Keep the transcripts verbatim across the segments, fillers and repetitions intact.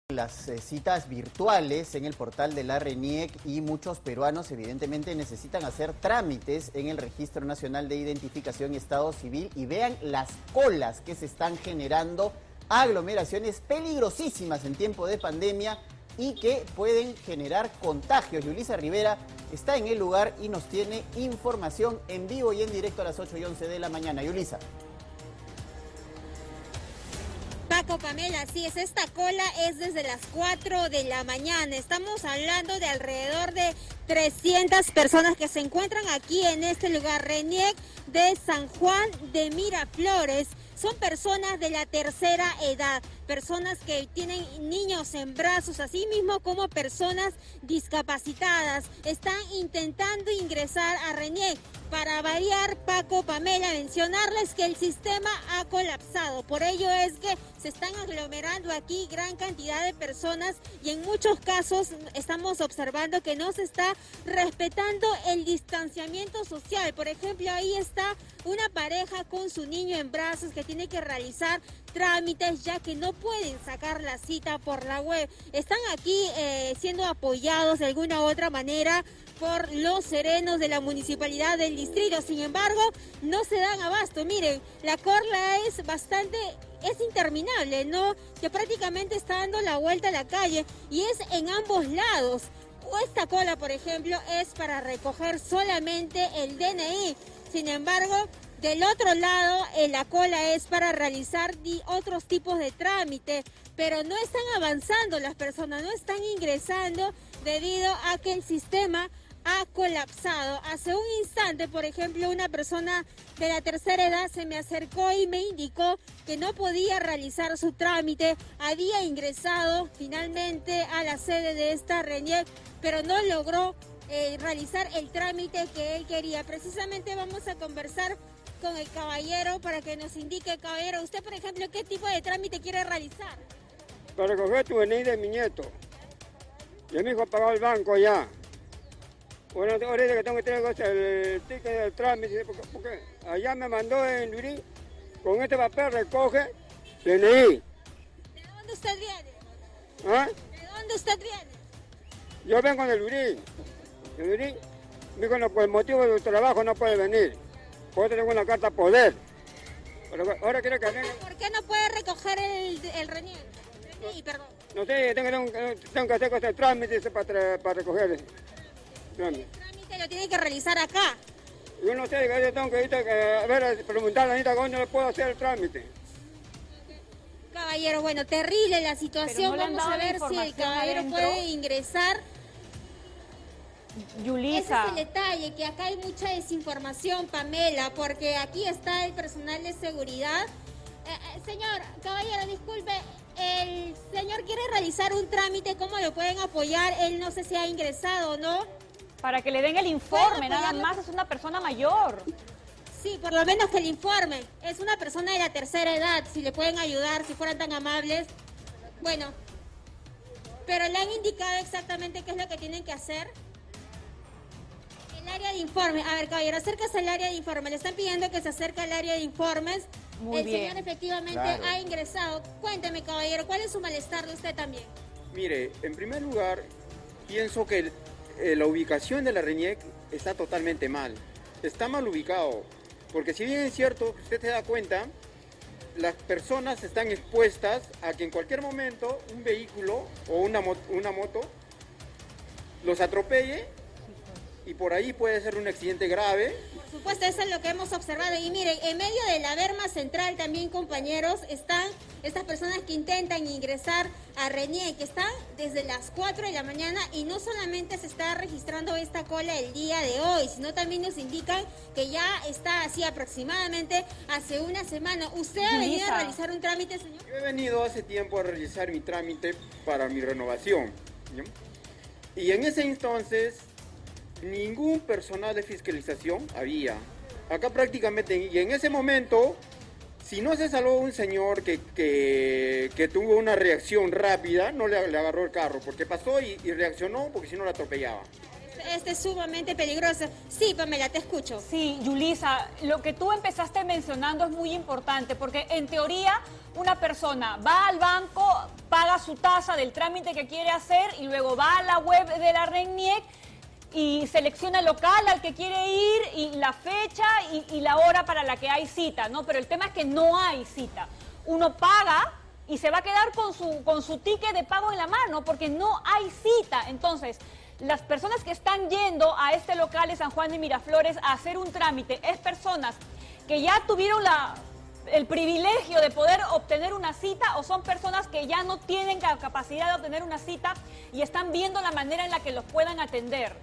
Las eh, citas virtuales en el portal de la RENIEC y muchos peruanos evidentemente necesitan hacer trámites en el Registro Nacional de Identificación y Estado Civil y vean las colas que se están generando, aglomeraciones peligrosísimas en tiempo de pandemia y que pueden generar contagios. Yulisa Rivera está en el lugar y nos tiene información en vivo y en directo a las ocho y once de la mañana. Yulisa. Paco, Pamela, así es, esta cola es desde las cuatro de la mañana. Estamos hablando de alrededor de trescientas personas que se encuentran aquí en este lugar, RENIEC de San Juan de Miraflores. Son personas de la tercera edad, personas que tienen niños en brazos, así mismo como personas discapacitadas. Están intentando ingresar a RENIEC. Para variar, Paco, Pamela, mencionarles que el sistema ha colapsado. Por ello es que se están aglomerando aquí gran cantidad de personas y en muchos casos estamos observando que no se está respetando el distanciamiento social. Por ejemplo, ahí está una pareja con su niño en brazos que tiene que realizar trámites ya que no pueden sacar la cita por la web. Están aquí eh, siendo apoyados de alguna u otra manera por los serenos de la municipalidad del distrito. Sin embargo, no se dan abasto. Miren, la cola es bastante, es interminable, ¿no? Que prácticamente está dando la vuelta a la calle y es en ambos lados. Esta cola, por ejemplo, es para recoger solamente el D N I. Sin embargo, del otro lado, eh, la cola es para realizar otros tipos de trámites, pero no están avanzando las personas, no están ingresando debido a que el sistema ha colapsado. Hace un instante, por ejemplo, una persona de la tercera edad se me acercó y me indicó que no podía realizar su trámite. Había ingresado finalmente a la sede de esta RENIEC, pero no logró eh, realizar el trámite que él quería. Precisamente vamos a conversar con el caballero para que nos indique, caballero, usted, por ejemplo, ¿qué tipo de trámite quiere realizar? Para recoger tu D N I de mi nieto. Yo mi hijo ha pagado el banco ya. Bueno, ahorita que tengo que tener el ticket del trámite, porque, porque allá me mandó en Lurín, con este papel recoge D N I. ¿De dónde usted viene? ¿Ah? ¿De dónde usted viene? Yo vengo de Lurín. De Lurín, mi hijo no, por el motivo de su trabajo no puede venir. Por eso tengo una carta poder. Pero ahora quiero que venga. ¿Por qué no puede recoger el, el RENIEC? Sí, perdón. No sé, tengo, tengo, tengo que hacer cosas de trámite para, para recoger el trámite. El trámite lo tiene que realizar acá. Yo no sé, yo tengo que ir a ver, preguntarle a Anita dónde le puedo hacer el trámite. Caballero, bueno, terrible la situación. No vamos a ver si el caballero adentro. puede ingresar. Yulisa. Ese es el detalle, que acá hay mucha desinformación, Pamela, porque aquí está el personal de seguridad. Eh, eh, señor, caballero, disculpe, el señor quiere realizar un trámite, ¿cómo lo pueden apoyar? Él no sé si ha ingresado o no. Para que le den el informe, nada más, es una persona mayor. Sí, por lo menos que le informe. Es una persona de la tercera edad, si le pueden ayudar, si fueran tan amables. Bueno, pero le han indicado exactamente qué es lo que tienen que hacer. El área de informes. A ver, caballero, acérquese al área de informes. Le están pidiendo que se acerque al área de informes. Muy el bien. señor efectivamente Claro. ha ingresado. Cuénteme, caballero, ¿cuál es su malestar de usted también? Mire, en primer lugar, pienso que el, eh, la ubicación de la RENIEC está totalmente mal. Está mal ubicado, porque si bien es cierto, usted se da cuenta, las personas están expuestas a que en cualquier momento un vehículo o una, mo una moto los atropelle y por ahí puede ser un accidente grave. Por supuesto, eso es lo que hemos observado. Y miren, en medio de la berma central también, compañeros, están estas personas que intentan ingresar a RENIEC, que están desde las cuatro de la mañana y no solamente se está registrando esta cola el día de hoy, sino también nos indican que ya está así aproximadamente hace una semana. ¿Usted ha venido a realizar un trámite, señor? Yo he venido hace tiempo a realizar mi trámite para mi renovación, ¿no? Y en ese entonces ningún personal de fiscalización había. Acá prácticamente, y en ese momento, si no se salvó un señor que, que, que tuvo una reacción rápida, no le, le agarró el carro, porque pasó y, y reaccionó, porque si no lo atropellaba. este es sumamente peligroso. Sí, Pamela, te escucho. Sí, Yulisa, lo que tú empezaste mencionando es muy importante, porque en teoría una persona va al banco, paga su tasa del trámite que quiere hacer y luego va a la web de la RENIEC y selecciona el local al que quiere ir y la fecha y, y la hora para la que hay cita, ¿no? Pero el tema es que no hay cita. Uno paga y se va a quedar con su, con su ticket de pago en la mano porque no hay cita. Entonces, las personas que están yendo a este local de San Juan de Miraflores a hacer un trámite es personas que ya tuvieron la, el privilegio de poder obtener una cita o son personas que ya no tienen la capacidad de obtener una cita y están viendo la manera en la que los puedan atender.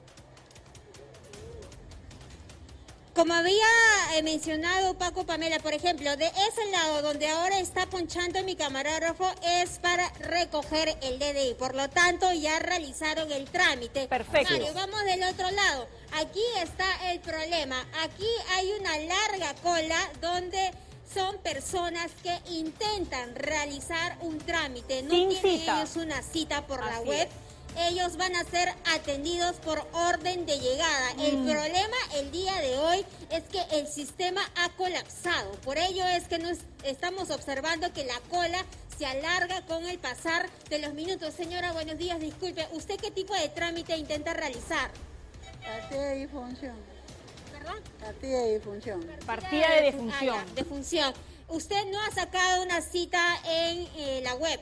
Como había eh, mencionado Paco, Pamela, por ejemplo, de ese lado donde ahora está ponchando mi camarógrafo es para recoger el D D I. Por lo tanto, ya realizaron el trámite. Perfecto. Mario, vamos del otro lado. Aquí está el problema. Aquí hay una larga cola donde son personas que intentan realizar un trámite. No Sin tienen cita. ellos una cita por la Así web. es. Ellos van a ser atendidos por orden de llegada. El Mm. problema el día de hoy es que el sistema ha colapsado. Por ello es que nos estamos observando que la cola se alarga con el pasar de los minutos. Señora, buenos días, disculpe. ¿Usted qué tipo de trámite intenta realizar? Partida de difunción. ¿Perdón? Partida de difunción. Partida de Ah, defunción. ya, defunción. Usted no ha sacado una cita en eh, la web.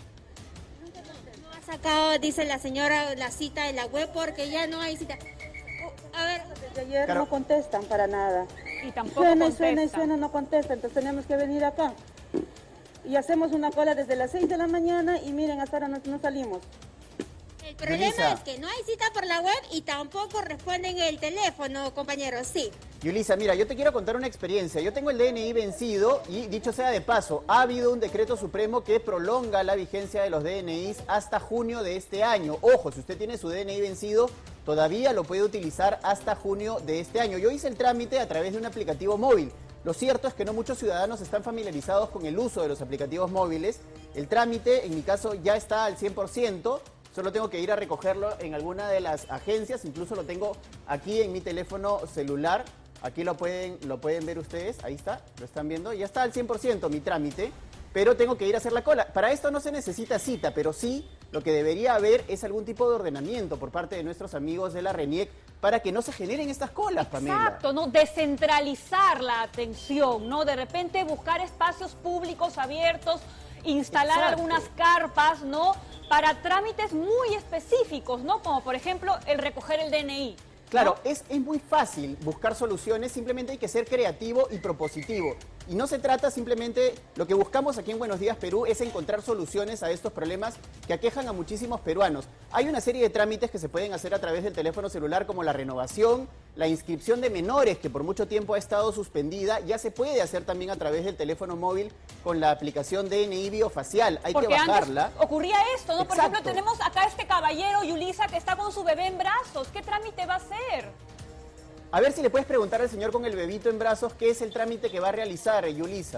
No ha sacado, dice la señora, la cita en la web porque ya no hay cita. Uh, a ver, Desde ayer Claro. no contestan para nada. Y tampoco Suena y contesta. suena y suena, no contestan. Entonces tenemos que venir acá. Y hacemos una cola desde las seis de la mañana y miren, hasta ahora no, no salimos. el problema Yulisa. es que no hay cita por la web y tampoco responden el teléfono, compañeros. Sí. Yulisa, mira, yo te quiero contar una experiencia. Yo tengo el D N I vencido y, dicho sea de paso, ha habido un decreto supremo que prolonga la vigencia de los D N Is hasta junio de este año. Ojo, si usted tiene su D N I vencido, todavía lo puede utilizar hasta junio de este año. Yo hice el trámite a través de un aplicativo móvil. Lo cierto es que no muchos ciudadanos están familiarizados con el uso de los aplicativos móviles. El trámite, en mi caso, ya está al cien por ciento. Solo tengo que ir a recogerlo en alguna de las agencias. Incluso lo tengo aquí en mi teléfono celular. Aquí lo pueden, lo pueden ver ustedes. Ahí está, lo están viendo. Ya está al cien por ciento mi trámite. Pero tengo que ir a hacer la cola. Para esto no se necesita cita, pero sí lo que debería haber es algún tipo de ordenamiento por parte de nuestros amigos de la RENIEC para que no se generen estas colas, Pamela. Exacto, ¿no? Descentralizar la atención, ¿no? De repente buscar espacios públicos abiertos, instalar Exacto. algunas carpas, ¿no? Para trámites muy específicos, ¿no? Como por ejemplo el recoger el D N I. Claro, es, es muy fácil buscar soluciones, simplemente hay que ser creativo y propositivo. Y no se trata simplemente, lo que buscamos aquí en Buenos Días Perú es encontrar soluciones a estos problemas que aquejan a muchísimos peruanos. Hay una serie de trámites que se pueden hacer a través del teléfono celular como la renovación, la inscripción de menores que por mucho tiempo ha estado suspendida, ya se puede hacer también a través del teléfono móvil con la aplicación D N I biofacial. Hay Porque que bajarla. antes ocurría esto, ¿no? Por Exacto. ejemplo, tenemos acá este caballero, Yulisa, que está con su bebé en brazos. ¿Qué trámite va a hacer? A ver si le puedes preguntar al señor con el bebito en brazos qué es el trámite que va a realizar, Yulisa.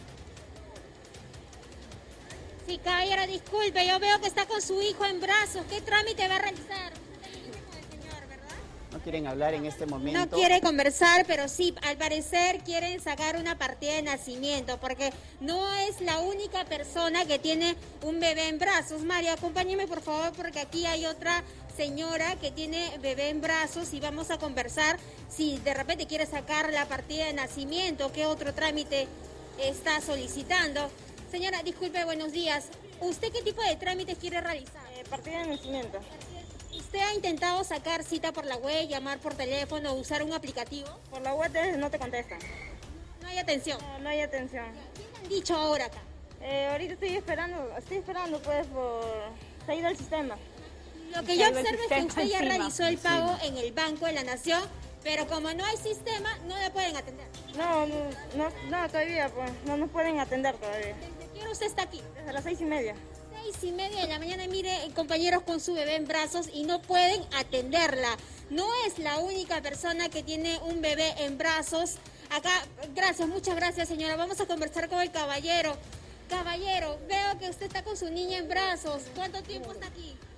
Sí, caballero, disculpe, yo veo que está con su hijo en brazos. ¿Qué trámite va a realizar? Señor, ¿verdad? No quieren hablar en este momento. No quiere conversar, pero sí, al parecer quieren sacar una partida de nacimiento, porque no es la única persona que tiene un bebé en brazos. Mario, acompáñeme por favor, porque aquí hay otra señora que tiene bebé en brazos y vamos a conversar si de repente quiere sacar la partida de nacimiento, qué otro trámite está solicitando. Señora, disculpe, buenos días. ¿Usted qué tipo de trámites quiere realizar? Eh, partida de nacimiento. ¿Usted ha intentado sacar cita por la web, llamar por teléfono, usar un aplicativo? Por la web te- no te contestan. No hay atención. No, no hay atención. ¿Qué le han dicho ahora acá? Eh, ahorita estoy esperando, estoy esperando pues por... Se ha ido el sistema. Lo que Se yo ha ido el observo es que sistema usted ya encima. realizó el pago en el Banco de la Nación, pero como no hay sistema, no le pueden atender. No, no, no, no, todavía pues, no nos pueden atender todavía. ¿Desde qué hora usted está aquí? Desde las seis y media. Seis y media de la mañana, mire, compañeros con su bebé en brazos y no pueden atenderla. No es la única persona que tiene un bebé en brazos. Acá, gracias, muchas gracias, señora. Vamos a conversar con el caballero. Caballero, veo que usted está con su niña en brazos. ¿Cuánto tiempo está aquí?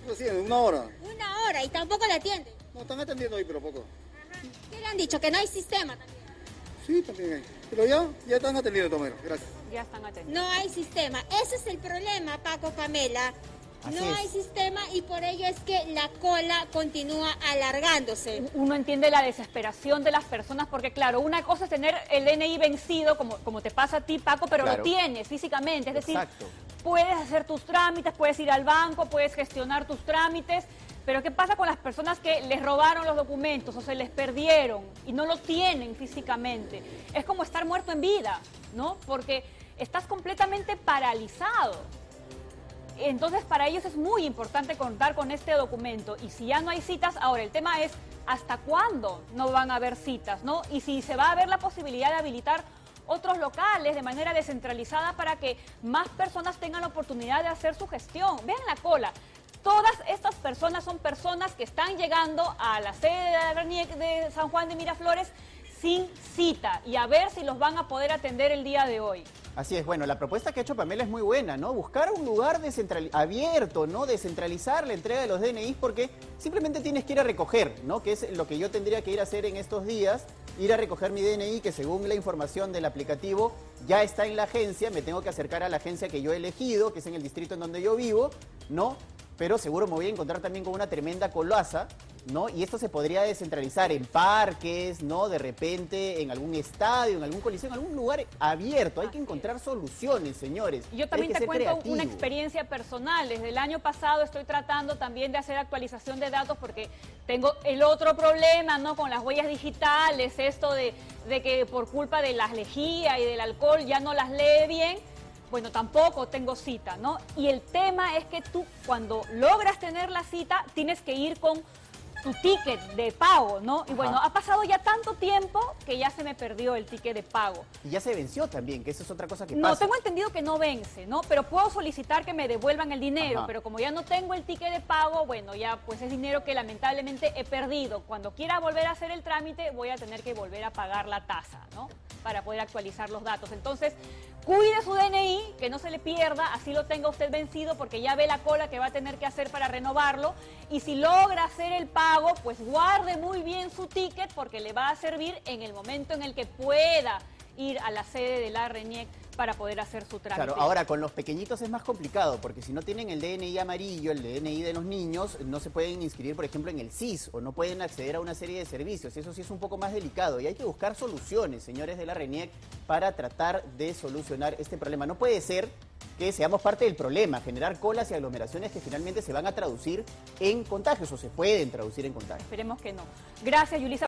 Sí, en una hora. Una hora y tampoco la atienden. No, están atendiendo ahí, pero poco. Ajá. ¿Qué le han dicho? Que no hay sistema también. Sí, también hay. Pero ya, ya están atendiendo, Tomero. Gracias. Ya están atendiendo. No hay sistema. Ese es el problema, Paco, Pamela. Así no es. hay sistema y por ello es que la cola continúa alargándose. Uno entiende la desesperación de las personas porque, claro, una cosa es tener el D N I vencido, como, como te pasa a ti, Paco, pero Claro. lo tienes físicamente. Es decir, Exacto. puedes hacer tus trámites, puedes ir al banco, puedes gestionar tus trámites, pero ¿qué pasa con las personas que les robaron los documentos o se les perdieron y no los tienen físicamente? Es como estar muerto en vida, ¿no? Porque estás completamente paralizado. Entonces, para ellos es muy importante contar con este documento. Y si ya no hay citas, ahora el tema es hasta cuándo no van a haber citas, ¿no? Y si se va a haber la posibilidad de habilitar otros locales de manera descentralizada para que más personas tengan la oportunidad de hacer su gestión. Vean la cola. Todas estas personas son personas que están llegando a la sede de la RENIEC de San Juan de Miraflores sin cita y a ver si los van a poder atender el día de hoy. Así es, bueno, la propuesta que ha hecho Pamela es muy buena, ¿no? Buscar un lugar descentrali- abierto, ¿no? Descentralizar la entrega de los D N Is porque simplemente tienes que ir a recoger, ¿no? Que es lo que yo tendría que ir a hacer en estos días, ir a recoger mi D N I que según la información del aplicativo ya está en la agencia, me tengo que acercar a la agencia que yo he elegido, que es en el distrito en donde yo vivo, ¿no? Pero seguro me voy a encontrar también con una tremenda colaza, ¿no? Y esto se podría descentralizar en parques, ¿no? De repente en algún estadio, en algún coliseo, en algún lugar abierto. Hay que encontrar soluciones, señores. Yo también Hay que te ser cuento creativo. una experiencia personal. Desde el año pasado estoy tratando también de hacer actualización de datos porque tengo el otro problema, ¿no? Con las huellas digitales, esto de, de que por culpa de la lejía y del alcohol ya no las lee bien. Bueno, tampoco tengo cita, ¿no? Y el tema es que tú cuando logras tener la cita tienes que ir con tu ticket de pago, ¿no? Y bueno, Ajá. ha pasado ya tanto tiempo que ya se me perdió el ticket de pago. Y ya se venció también, que eso es otra cosa que No, pasa. tengo entendido que no vence, ¿no? Pero puedo solicitar que me devuelvan el dinero, Ajá. pero como ya no tengo el ticket de pago, bueno, ya pues es dinero que lamentablemente he perdido. Cuando quiera volver a hacer el trámite, voy a tener que volver a pagar la tasa, ¿no? Para poder actualizar los datos. Entonces, cuide su D N I, que no se le pierda, así lo tenga usted vencido, porque ya ve la cola que va a tener que hacer para renovarlo. Y si logra hacer el pago, pues guarde muy bien su ticket, porque le va a servir en el momento en el que pueda ir a la sede de la RENIEC para poder hacer su trámite. Claro, ahora con los pequeñitos es más complicado, porque si no tienen el D N I amarillo, el D N I de los niños, no se pueden inscribir, por ejemplo, en el S I S o no pueden acceder a una serie de servicios. Eso sí es un poco más delicado y hay que buscar soluciones, señores de la RENIEC, para tratar de solucionar este problema. No puede ser que seamos parte del problema, generar colas y aglomeraciones que finalmente se van a traducir en contagios o se pueden traducir en contagios. Esperemos que no. Gracias, Yulisa.